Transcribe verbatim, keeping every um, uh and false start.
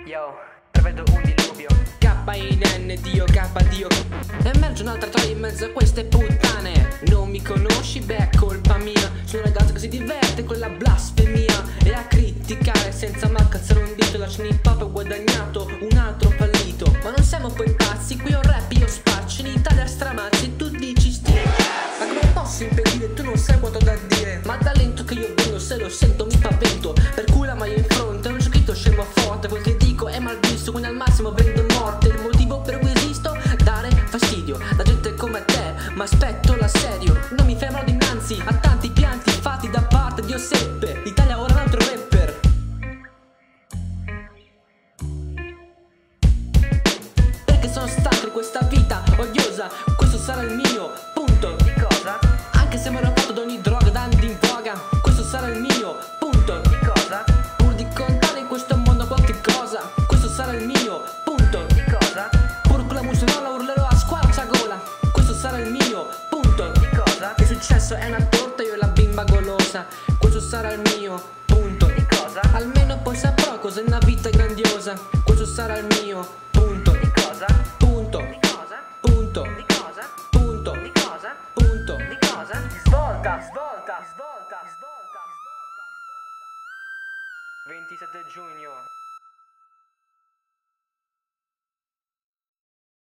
Yo, prevedo un diluvio. K I N Dio, K Dio. Emerge un'altra troia in mezzo a queste puttane. Non mi conosci? Beh, è colpa mia. Sono un ragazzo che si diverte con la blasfemia e a criticare senza mai cazzare un dito. La scene pop ho guadagnato un altro fallito. Ma non siamo poi pazzi, qui ho rap, io spaccio. In Italia stramazzi e tu dici sti. Ma come posso impedire? Tu non sai quanto da dire. Ma talento che io vengo, se lo sento mi spavento. Per cui la maglia in fronte è un giochito scemo forte. Quel che dico è mal visto, quindi al massimo prendo morte. Il motivo per cui esisto? Dare fastidio. La gente come te, ma aspetto l'assedio. Non mi fermerò dinanzi a tanti pianti fatti da parte di Giuseppe. L'Italia ora un altro rapper. Perché sono stanco di questa vita odiosa. Questo sarà il mio punto. Di cosa? Anche se mi ero fatto di ogni droga dando in voga. Questo sarà il mio punto. Di cosa? Pur di contare in questo mondo qualche cosa. Questo sarà il mio punto. Di cosa? Pur con la muserola urlerò a squarciagola. Questo sarà il mio punto. Di cosa? Il successo è una torta, io e la bimba golosa. Questo sarà il mio punto. Di cosa? Almeno poi saprò cos'è una vita grandiosa. Questo sarà il mio punto. Di cosa? Punto. Di cosa? Punto. Di cosa? Punto. Di cosa? Punto. Di cosa? Svolta, svolta, svolta, svolta, svolta, svolta. ventisette giugno